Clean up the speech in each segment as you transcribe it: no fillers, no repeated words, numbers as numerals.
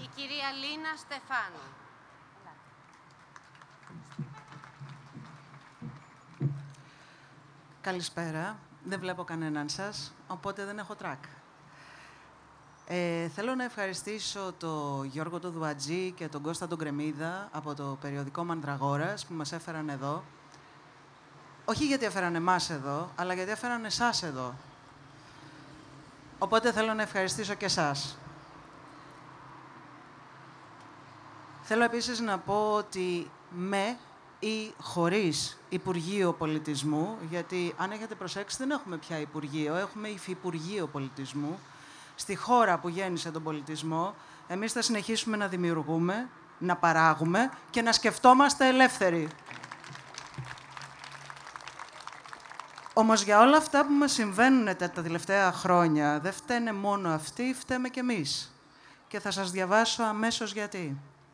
κυρία Λίνα Στεφάνου. Καλησπέρα. Δεν βλέπω κανέναν σας, οπότε δεν έχω τρακ. Θέλω να ευχαριστήσω τον Γιώργο τον Δουατζή και τον Κώστα τον Κρεμίδα από το περιοδικό Μανδραγόρας που μας έφεραν εδώ. Όχι γιατί έφεραν εμάς εδώ, αλλά γιατί έφεραν εσάς εδώ. Οπότε θέλω να ευχαριστήσω και εσάς. Θέλω επίσης να πω ότι με ή χωρίς Υπουργείο Πολιτισμού, γιατί αν έχετε προσέξει δεν έχουμε πια Υπουργείο, έχουμε Υφυπουργείο Πολιτισμού. Στη χώρα που γέννησε τον πολιτισμό, εμείς θα συνεχίσουμε να δημιουργούμε, να παράγουμε και να σκεφτόμαστε ελεύθεροι. Όμως για όλα αυτά που μας συμβαίνουν τα τελευταία χρόνια, δεν φταίνε μόνο αυτοί, φταίμε κι εμείς. Και θα σας διαβάσω αμέσως γιατί.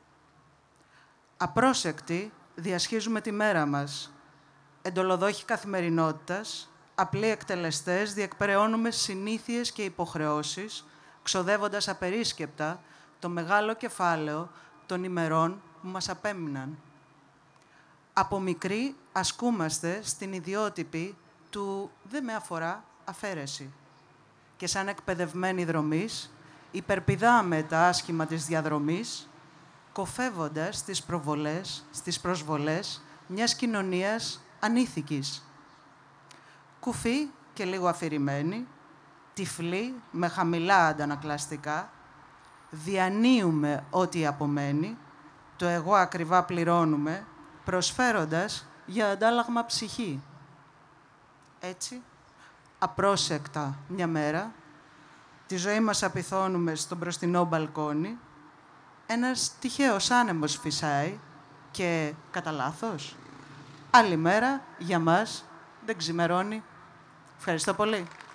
Απρόσεκτοι διασχίζουμε τη μέρα μας. Εντολοδόχοι καθημερινότητας, απλοί εκτελεστές, διεκπεραιώνουμε συνήθειες και υποχρεώσεις, ξοδεύοντας απερίσκεπτα το μεγάλο κεφάλαιο των ημερών που μας απέμειναν. Από μικροί ασκούμαστε στην ιδιότυπη του «δεν με αφορά» αφαίρεση. Και σαν εκπαιδευμένοι δρομείς, υπερπηδάμε τα άσχημα της διαδρομής, κοφεύοντας στις προσβολές μιας κοινωνίας ανήθικης. Κουφοί και λίγο αφηρημένοι, τυφλοί με χαμηλά αντανακλαστικά, διανύουμε ό,τι απομένει, το εγώ ακριβά πληρώνουμε, προσφέροντας για αντάλλαγμα ψυχή. Έτσι, απρόσεκτα μια μέρα, τη ζωή μας απειθώνουμε στο μπροστινό μπαλκόνι, ένας τυχαίος άνεμος φυσάει και, κατά λάθος, άλλη μέρα για μας δεν ξημερώνει. Ευχαριστώ πολύ.